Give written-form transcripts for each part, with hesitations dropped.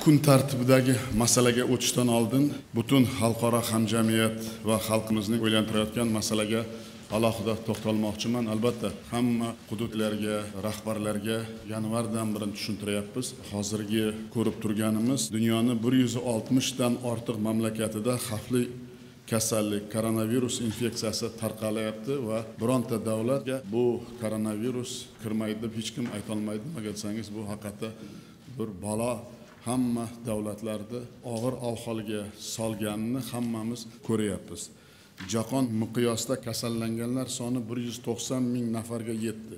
Kun tartibidagi masalaga o'tishdan oldin butun xalqaro hamjamiyat va xalqimizning o'ylantirayotgan masalaga alohida to'xtalmoqchiman. Albatta, hamma hududlarga, rahbarlarga yanvardan beri tushuntiryapmiz. Hozirgi ko'rib turganimiz dunyoning 160 dan ortiq mamlakatida xavfli kasallik, koronavirus infeksiyasi tarqalayapti va bironta davlatga bu koronavirus kirmaydi deb hech kim ayta olmaydi. Nima desangiz, bu haqiqatda bir balo hamma davlatlarda og'ir ahvolga solganini hammamiz ko'ryapmiz. Jahon miqyosida kasallanganlar soni 190 ming nafarga yetdi.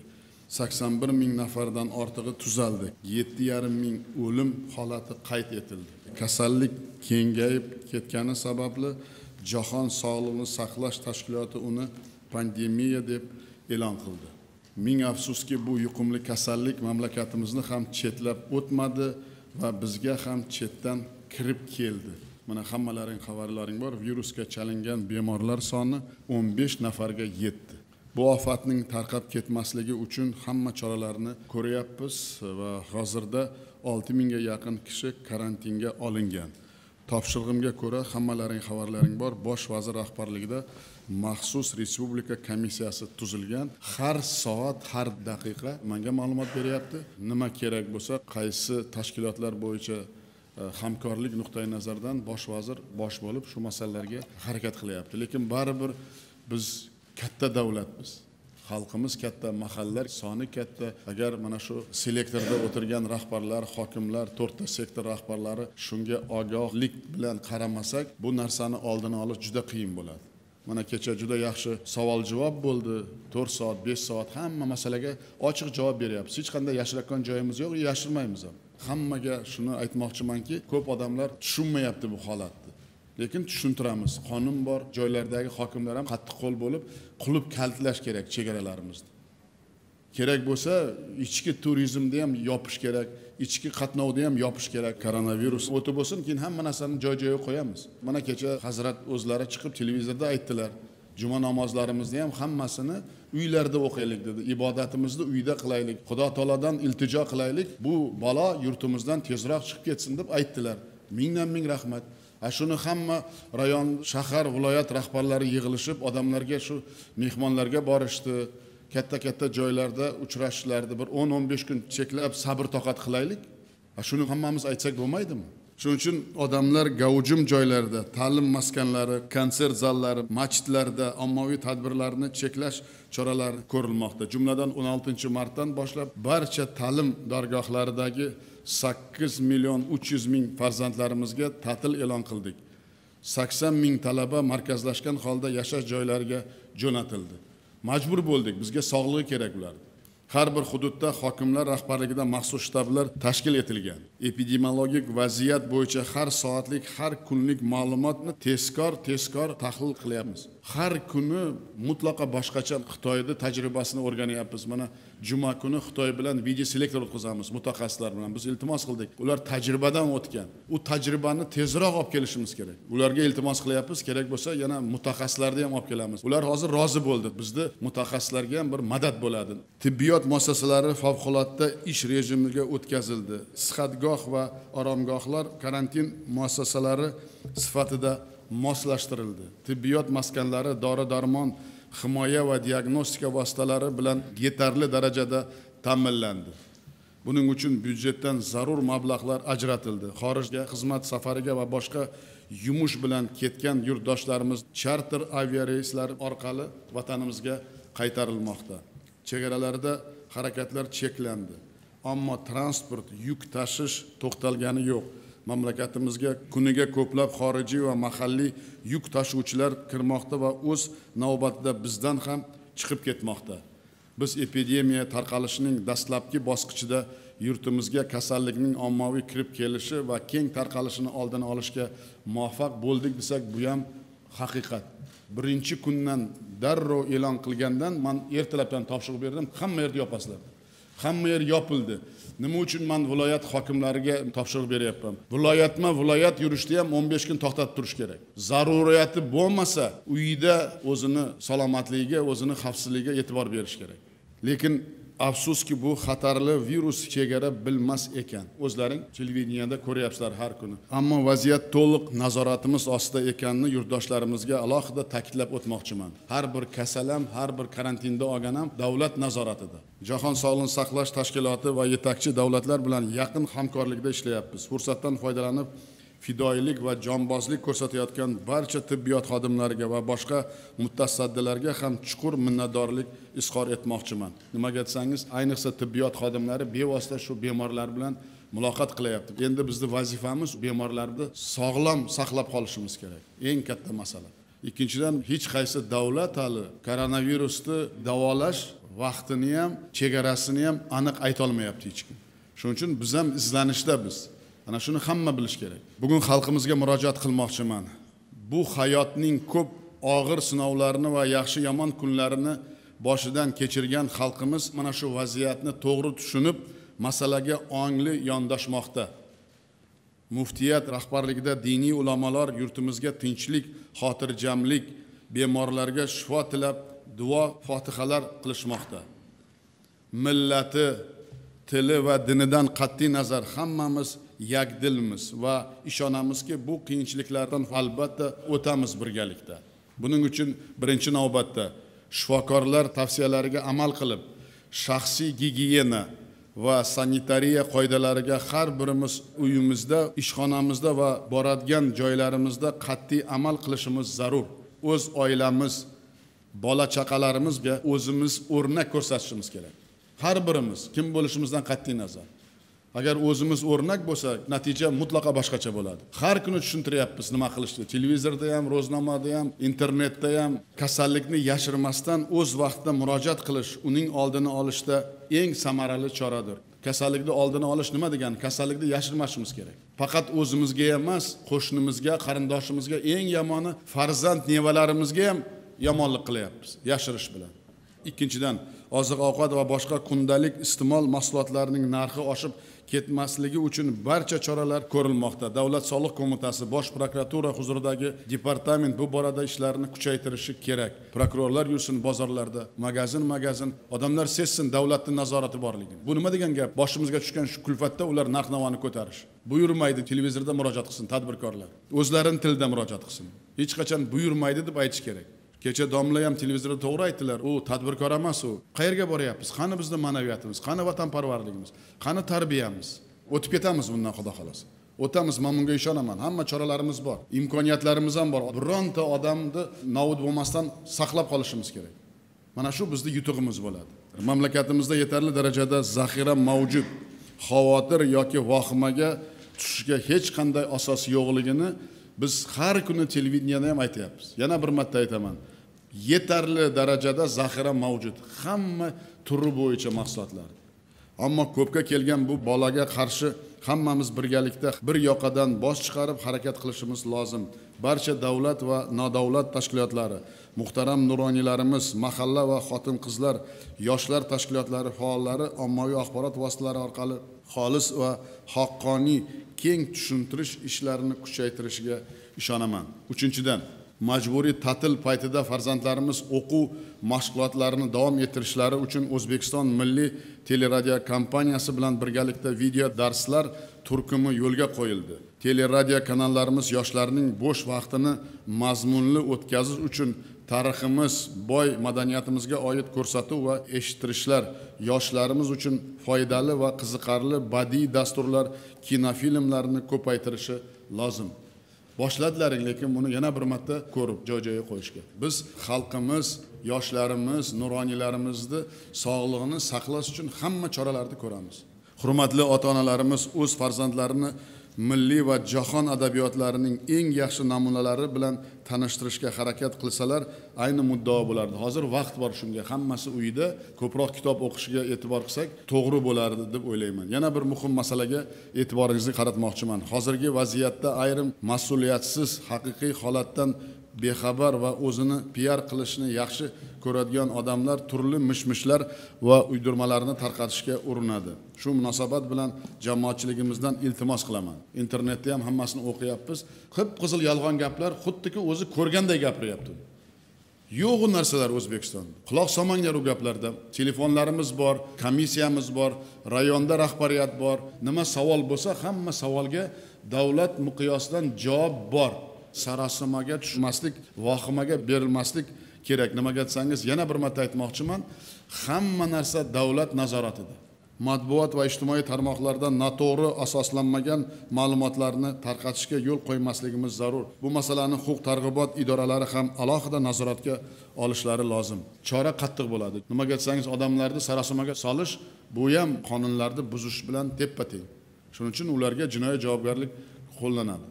81 ming nafardan ortig'i tuzaldi. 7,5 ming o'lim holati qayd etildi. Kasallik kengayib ketgani sababli Jahon Sog'liqni saqlash tashkiloti uni pandemiya deb e'lon qildi. Ming afsuski, bu yuqumli kasallik mamlakatimizni ham chetlab o'tmadi va bizga ham chetdan kirib keldi. Mana hammalaring xabarlaring bor, virusga chalingan bemorlar soni 15 nafarga yetdi. Bu ofatning tarqab ketmasligi uchun hamma choralarni ko'ryapmiz va hozirda 6 mingga yaqin kishi karantinga olingan. Topshirig'imga ko'ra, hammalaring xabarlaring bor, bosh vazir rahbarligida maxsus respublika komissiyasi tuzilgan. Har soat, har daqiqa menga ma'lumot beryapti. Nima kerak bo'lsa, qaysi tashkilotlar bo'yicha hamkorlik nuqtai nazaridan bosh vazir bosh bo'lib shu masalalarga harakat qilyapti. Lekin baribir biz katta davlatmiz. Xalqimiz katta, mahallalar soni katta. Agar mana shu selektorda o'tirgan rahbarlar, hokimlar, 4 ta sektor rahbarlari shunga ogohlik bilan qaramasak, bu narsani oldini olish juda qiyin bo'ladi. Mana kecha juda yaxshi savol-javob bo'ldi. 4 soat, 5 soat hamma masalaga ochiq javob beryapmiz. Hech qanday yashirayotgan joyimiz yo'q, yashirmaymiz ham. Hammaga shuni aytmoqchimanki, ko'p odamlar tushunmayapti bu holatni. Lekin tushuntiramiz. Qonun bor, joylardagi hokimlar ham qattiq qo'l bo'lib, qulib kaltlash kerak chegaralarimizni. Kerak bo'lsa, ichki turizmda ham yopish kerak, ichki qatnovda ham yopish kerak. Koronavirus o'tib bo'lsin, keyin hamma narsani joy-joyiga qo'yamiz. Mana kecha Hazrat o'zlari chiqib televizorda aytdilar. Juma namozlarimizni ham hammasini uylarda o'qiylik dedi. Ibodatimizni uyda qilaylik. Xudo taolodan iltijo qilaylik. Bu balo yurtimizdan tezroq chiqib ketsin deb aytdilar. Mingdan ming rahmat. Shuni hamma rayon, shahar, viloyat rahbarlari yig'ilishib, odamlarga shu mehmonlarga borishdi. Katta-katta joylarda uchrashishlardi. Bir 10-15 kun cheklab sabr toqat qilaylik. Shuni hammamiz aytsak bo'lmaydimi? Shuning uchun odamlar gavjum joylarda, ta'lim maskanlari, konsert zallari, masjidlarda ommaviy tadbirlarni cheklash choralari ko'rilmoqda. Jumladan 16-martdan boshlab barcha ta'lim dargohlaridagi 8 million 300 ming farzandlarimizga ta'til e'lon qildik. 80 ming talaba markazlashgan holda yashash joylariga jo'natildi. Majbur bo'ldik, bizga sog'lig'i kerak ular. Har bir hududda hokimlar rahbarligida maxsus shtablar tashkil etilgan. Epidemiologik vaziyat bo'yicha har soatlik, har kunlik ma'lumotni tezkor tahlil qilyapmiz. Har kuni mutlaqo boshqacha Xitoyning tajribasini o'rganyapmiz. Mana juma kuni Xitoy bilan video selektor o'tkazamiz mutaxassislar bilan. Biz iltimos qildik. Ular tajribadan o'tgan. U tajribani tezroq olib kelishimiz kerak. Ularga iltimos qilyapmiz, kerak bo'lsa yana mutaxassislarni ham olib kelamiz. Ular hozir rozi bo'ldi. Bizda mutaxassislarga ham bir madad bo'ladi. Tibbiyot muassasalari favqulodda ish rejimiga o'tkazildi. Sihatgoh va oromgohlar karantin muassasalari sifatida moslashtirildi. Tibbiyot maskanlari dori-darmon, himoya va diagnostika vositalari bilan yetarli darajada ta'minlandi. Buning uchun byudjetdan zarur mablag'lar ajratildi. Xorijga xizmat safariga va boshqa yumush bilan ketgan yurtdoshlarimiz charter aviareyslar orqali vatanimizga qaytarilmoqda. Chegaralarda harakatlar cheklandi. Ammo transport, yuk tashish to'xtalgani yo'q. Mamlakatimizga kuniga ko'plab xorijiy va mahalliy yuk tashuvchilar kirmoqda va o'z navbatida bizdan ham chiqib ketmoqda. Biz epidemiya tarqalishining dastlabki bosqichida yurtimizga kasallikning ommaviy kirib kelishi va keng tarqalishini oldini olishga muvaffaq bo'ldik desak, bu ham haqiqat. Birinchi kundan darrov e'lon qilgandan men ertalabdan topshiriq berdim, hamma yerni yopasizlar. Hamma yer yopildi. Nima uchun men viloyat hokimlariga topshiriq beryapman? Viloyat yurishni ham 15 kun to'xtatib turish kerak. Zaruriyati bo'lmasa, uyida o'zini salomatligiga, o'zini xavfsizligiga e'tibor berish kerak. Lekin afsuski bu xatarli virus chegara bilmas ekan. O'zlaring televideniyada ko'ryapsizlar har kuni. Ammo vaziyat to'liq nazoratimiz ostida ekanini yurtdoshlarimizga alohida ta'kidlab o'tmoqchiman. Har bir kasal ham, har bir karantinda olgan ham davlat nazoratida. Jahon sog'liqni saqlash tashkiloti va yetakchi davlatlar bilan yaqin hamkorlikda ishlayapmiz. Fursatdan foydalanib fidoyilik va jonbozlik ko'rsatayotgan barcha tibbiyot xodimlariga va boshqa mutasaddilarga ham chuqur minnatdorlik izhor etmoqchiman. Nimaga desangiz, ayniqsa tibbiyot xodimlari bevosita shu bemorlar bilan muloqot qilyapti. Endi bizning vazifamiz bemorlarni sog'lom saqlab qolishimiz kerak. Eng katta masala. Ikkinchidan, hech qaysi davlat hali koronavirusni davolash vaqtini ham, chegarasini ham aniq ayta olmayapti hech kim. Shuning uchun biz ham izlanishda biz. Ana shuni hamma bilish kerak. Bugun xalqimizga murojaat qilmoqchiman. Bu hayotning ko'p og'ir sinovlarini va yaxshi yomon kunlarini boshidan kechirgan xalqimiz mana shu vaziyatni to'g'ri tushunib, masalaga ongli yondashmoqda. Muftiyat rahbarligida diniy ulamolar yurtimizga tinchlik, xotirjamlik, bemorlarga shifo tilab, duo, fotihalar qilishmoqda. Millati, tili va dinidan qat'iy nazar hammamiz yakdilmiz va ishonamizki, bu qiyinchiliklardan albatta o'tamiz birgalikda. Buning uchun birinchi navbatda shifokorlar tavsiyalariga amal qilib, shaxsiy gigiyena va sanitariya qoidalariga har birimiz uyimizda, ishxonamizda va boradigan joylarimizda qat'iy amal qilishimiz zarur. O'z oilamiz, bola chaqalarimizga o'zimiz o'rnak ko'rsatishimiz kerak. Har birimiz kim bo'lishimizdan qat'iy nazar. Agar o'zimiz o'rnak bo'lsak, natija mutlaqo boshqacha bo'ladi. Har kuni tushuntiryapmiz nima qilishni. Televizorda ham, ro'znomada ham, internetda ham kasallikni yashirmasdan o'z vaqtida murojaat qilish, uning oldini olishda eng samarali choradir. Kasallikni oldini olish nima degani? Kasallikni yashirmasimiz kerak. Faqat o'zimizga emas, qo'shnimizga, qarindoshimizga, eng yomoni farzand nevalarimizga ham yomonlik qilyapmiz, yashirish bilan. Ikkinchidan, oziq-ovqat va boshqa kundalik iste'mol mahsulotlarining narxi oshib ketmasligi uchun barcha choralar ko'rilmoqda. Davlat soliq qo'mitasi, Bosh prokuratura huzuridagi departament bu borada ishlarni kuchaytirishi kerak. Prokurorlar yursin bozorlarda, magazin, odamlar sezsin davlatning nazorati borligini. Bu nima degan gap? Boshimizga tushgan shu kulfatda ular narx-navoni ko'tarish. Buyurmaydi, televizorda murojaat qilsin tadbirkorlar. O'zlarining tilida murojaat qilsin. Hech qachon buyurmaydi deb aytish kerak. Kecha domla ham televizorda to'g'ri aytdilar. U tadbirkor emas u. Qayerga boryapmiz? Qani bizning ma'naviyatimiz? Qani vatanparvarligimiz? Qani tarbiyamiz? O'tib ketamiz bundan xudo xolasa. O'tamiz, men bunga ishonaman. Hamma choralarimiz bor. Imkoniyatlarimiz ham bor. Bironta odamni nobud bo'lmasdan saqlab qolishimiz kerak. Mana shu bizning yutug'imiz bo'ladi. Mamlakatimizda yetarli darajada zaxira mavjud. Xavotir yoki vahimaga tushishga hech qanday asos yo'qligini biz har kuni televideniyada ham aytyapmiz. Yana bir marta aytaman. Yetarli darajada zaxira mavjud. Hamma turi bo'yicha mahsulotlar. Ammo ko'pga kelgan bu bolaga qarshi hammamiz birgalikda bir yoqadan bosh chiqarib harakat qilishimiz lozim. Barcha davlat va nodavlat tashkilotlari, muhtaram nuroniylarimiz, mahalla va xotin-qizlar, yoshlar tashkilotlari faollari ommaviy axborot vositalari orqali xolis va haqqoniy keng tushuntirish ishlarini kuchaytirishiga ishonaman. Uchinchidan, majburiy ta'til paytida farzandlarimiz o'quv mashg'ulotlarini davom ettirishlari uchun O'zbekiston Milliy teleradio kompaniyasi bilan birgalikda video darslar turkumi yo'lga qo'yildi. Teleradio kanallarimiz yoshlarning bo'sh vaqtini mazmunli o'tkazish uchun tariximiz, boy madaniyatimizga oid ko'rsatuv va eshittirishlar, yoshlarimiz uchun foydali va qiziqarli badiiy dasturlar, kinofilmlarni ko'paytirishi lozim. Boshladilaring, lekin buni yana bir marta ko'rib joy-joyiga qo'yishga. Biz xalqimiz, yoshlarimiz, nuroniylarimizni sog'lig'ini saqlash uchun hamma choralarni ko'ramiz. Hurmatli ota-onalarimiz o'z farzandlarini milliy va jahon adabiyotlarining eng yaxshi namunalari bilan tanishtirishga harakat qilsalar, ayni muddao bo'lardi. Hozir vaqt bor shunga. Hammasi uyida ko'proq kitob o'qishiga e'tibor qilsak, to'g'ri bo'lardi deb o'ylayman. Yana bir muhim masalaga e'tiboringizni qaratmoqchiman. Hozirgi vaziyatda ayrim mas'uliyatsiz haqiqiy holatdan bexabar va o'zini PR qilishni yaxshi ko'radigan odamlar turli mishmishlar va uydirmalarni tarqatishga urinadi. Shu munosabat bilan jamoatchiligimizdan iltimos qilaman. Internetda ham hammasini o'qiyapmiz. Qip-qizil yolg'on gaplar, xuddiki o'zi ko'rganday gapiryapti. Yo'q u narsalar O'zbekistonda. Quloq solmanglar u gaplarda. Telefonlarimiz bor, komissiyamiz bor, rayonda rahbariyat bor. Nima savol bo'lsa, hamma savolga davlat miqyosidan javob bor. Sarosimaga tushmaslik, vahimaga berilmaslik kerak. Nimaga desangiz, yana bir marta aytmoqchiman, hamma narsa davlat nazoratida. Matbuot va ijtimoiy tarmoqlarda noto'g'ri asoslanmagan ma'lumotlarni tarqatishga yo'l qo'ymasligimiz zarur. Bu masalani huquq targ'ibot idoralari ham alohida nazoratga olishlari lozim. Chora qattiq bo'ladi. Nimaga desangiz, odamlarni sarosimaga solish bu ham qonunlarni buzish bilan teppa-teng. Shuning uchun ularga jinoiy javobgarlik qo'llanadi.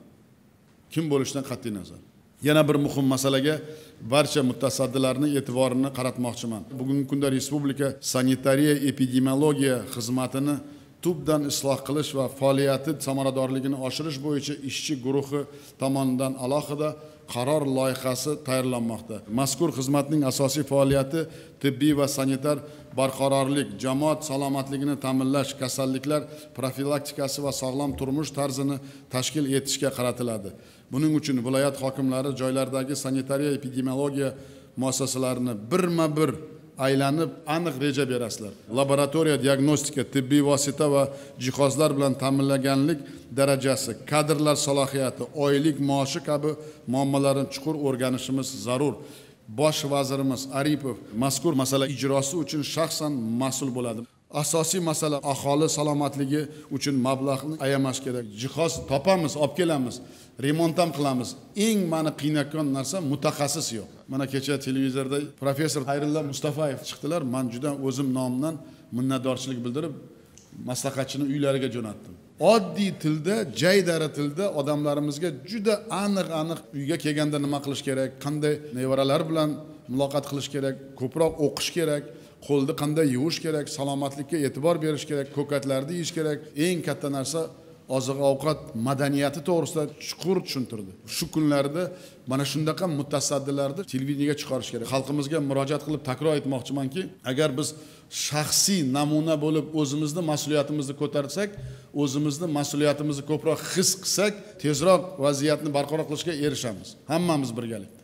Kim bo'lishidan qat'iy nazar. Yana bir muhim masalaga barcha mutasaddilarning e'tiborini qaratmoqchiman. Bugungi kunda respublika sanitariya epidemiologiya xizmatini tubdan isloh qilish va faoliyati samaradorligini oshirish bo'yicha ishchi guruhi tomonidan alohida qaror loyihasi tayyorlanmoqda. Mazkur xizmatning asosiy faoliyati tibbiy va sanitar barqarorlik, jamoat salomatligini ta'minlash, kasalliklar profilaktikasi va sog'lom turmush tarzini tashkil etishga qaratiladi. Buning uchun viloyat hokimlari joylardagi sanitariya epidemiologiya muassasalarini birma-bir aylanib aniq reja berasizlar. Laboratoriya diagnostika, tibbiy vosita va jihozlar bilan ta'minlaganlik darajasi, kadrlar salohiyati, oylik maoshi kabi muammolarni chuqur o'rganishimiz zarur. Bosh vazirimiz Aripov mazkur masala ijrosi uchun shaxsan mas'ul bo'ladi. Asosiy masala aholi salomatligi uchun mablag'ni ayamash kerak. Jihoz topamiz, olib kelamiz, remont ham qilamiz. Eng meni qiynayotgan narsa mutaxassis yo'q. Mana kecha televizorda professor Xayrulla Mustafayev chiqdilar. Men juda o'zim nomidan minnatdorchilik bildirib, maslahatchini uylariga jo'natdim. Oddiy tilda, jaydari tilda odamlarimizga juda aniq uyga kelganda nima qilish kerak, qanday nevaralar bilan muloqot qilish kerak, ko'proq o'qish kerak, qo'lni qanday yuvish kerak, salomatlikka e'tibor berish kerak, ko'katlarni yeyish kerak. Eng katta narsa oziq-ovqat madaniyati to'g'risida chuqur tushuntirdi. Shu kunlarda mana shundaqa mutasaddilarni televideniyega chiqarish kerak. Xalqimizga murojaat qilib takror aytmoqchimanki, agar biz shaxsiy namuna bo'lib o'zimizni mas'uliyatimizni ko'tarsak, o'zimizni mas'uliyatimizni ko'proq his qilsak, tezroq vaziyatni barqaror qilishga erishamiz. Hammamiz birgalikda.